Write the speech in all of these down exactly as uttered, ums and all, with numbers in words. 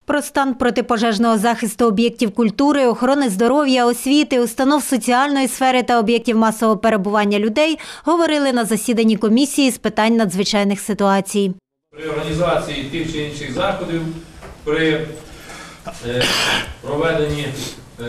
Про стан протипожежного захисту об'єктів культури, охорони здоров'я, освіти, установ соціальної сфери та об'єктів масового перебування людей говорили на засіданні комісії з питань надзвичайних ситуацій. При організації тих чи інших заходів, при е, проведенні е,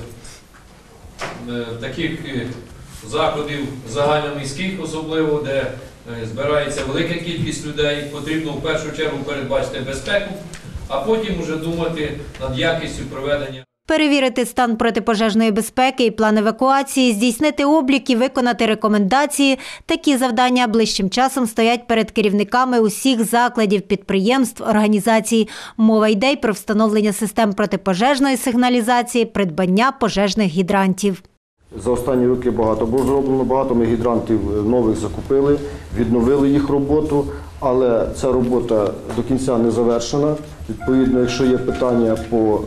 е, таких заходів загальноміських, особливо, де е, збирається велика кількість людей, потрібно в першу чергу передбачити безпеку, а потім вже думати над якістю проведення. Перевірити стан протипожежної безпеки і план евакуації, здійснити облік і виконати рекомендації – такі завдання ближчим часом стоять перед керівниками усіх закладів, підприємств, організацій. Мова йде й про встановлення систем протипожежної сигналізації, придбання пожежних гідрантів. За останні роки багато було зроблено, багато ми гідрантів нових закупили, відновили їх роботу, але ця робота до кінця не завершена. Відповідно, якщо є питання по,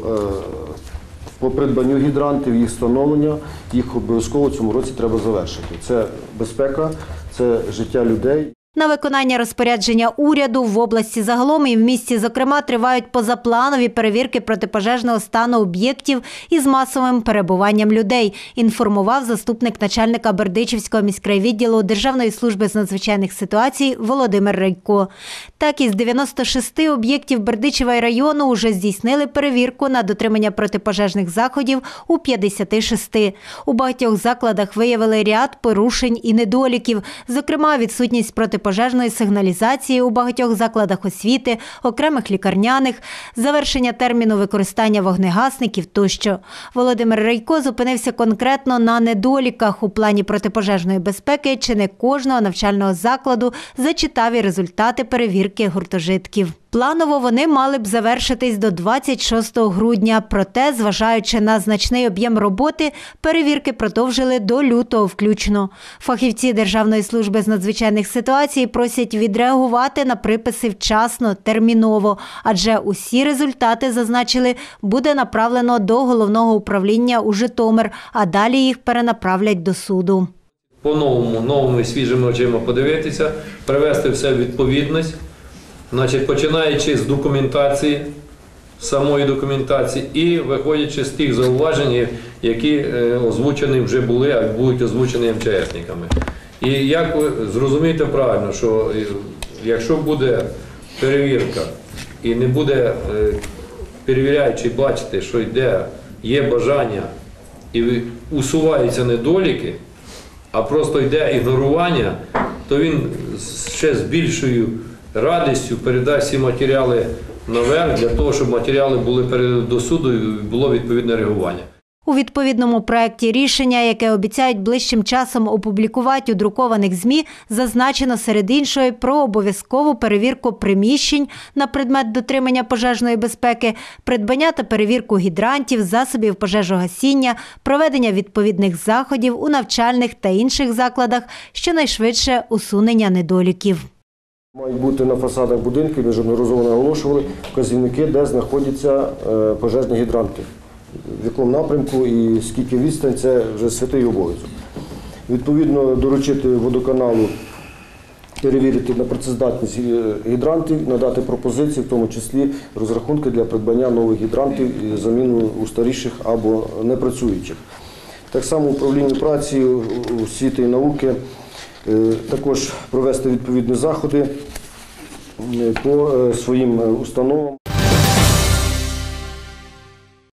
по придбанню гідрантів, їх встановлення, їх обов'язково в цьому році треба завершити. Це безпека, це життя людей. На виконання розпорядження уряду в області загалом і в місті, зокрема, тривають позапланові перевірки протипожежного стану об'єктів із масовим перебуванням людей, інформував заступник начальника Бердичівського міськрайвідділу Державної служби з надзвичайних ситуацій Володимир Рейко. Так, із дев'яноста шести об'єктів Бердичева району уже здійснили перевірку на дотримання протипожежних заходів у п'ятдесяти шести. У багатьох закладах виявили ряд порушень і недоліків, зокрема, відсутність протипожежних пожежної сигналізації у багатьох закладах освіти, окремих лікарняних, завершення терміну використання вогнегасників тощо. Володимир Рейко зупинився конкретно на недоліках у плані протипожежної безпеки чи не кожного навчального закладу за читаві результати перевірки гуртожитків. Планово вони мали б завершитись до двадцять шостого грудня, проте, зважаючи на значний об'єм роботи, перевірки продовжили до лютого включно. Фахівці Державної служби з надзвичайних ситуацій просять відреагувати на приписи вчасно, терміново, адже усі результати, зазначили, буде направлено до головного управління у Житомир, а далі їх перенаправлять до суду. По-новому, новими свіжими очима подивитися, привести все в відповідність. Значить, починаючи з документації, самої документації і виходячи з тих зауважень, які озвучені вже були, а будуть озвучені ем че есниками. І як ви зрозумієте правильно, що якщо буде перевірка і не буде перевіряючи бачити, що йде, є бажання і усуваються недоліки, а просто йде ігнорування, то він ще з більшою радістю передасть ці матеріали наверх, для того, щоб матеріали були передані до суду і було відповідне реагування. У відповідному проєкті рішення, яке обіцяють ближчим часом опублікувати у друкованих ЗМІ, зазначено серед іншого про обов'язкову перевірку приміщень на предмет дотримання пожежної безпеки, придбання та перевірку гідрантів, засобів пожежогасіння, проведення відповідних заходів у навчальних та інших закладах, щонайшвидше усунення недоліків. Мають бути на фасадах будинків, ми вже неодноразово наголошували, вказівники, де знаходяться пожежні гідранти, в якому напрямку і скільки відстань – це вже святий обов'язок. Відповідно, доручити водоканалу перевірити на працездатність гідрантів, надати пропозиції, в тому числі розрахунки для придбання нових гідрантів і заміну устаріших або непрацюючих. Так само управління праці, освіти і науки також провести відповідні заходи по своїм установам.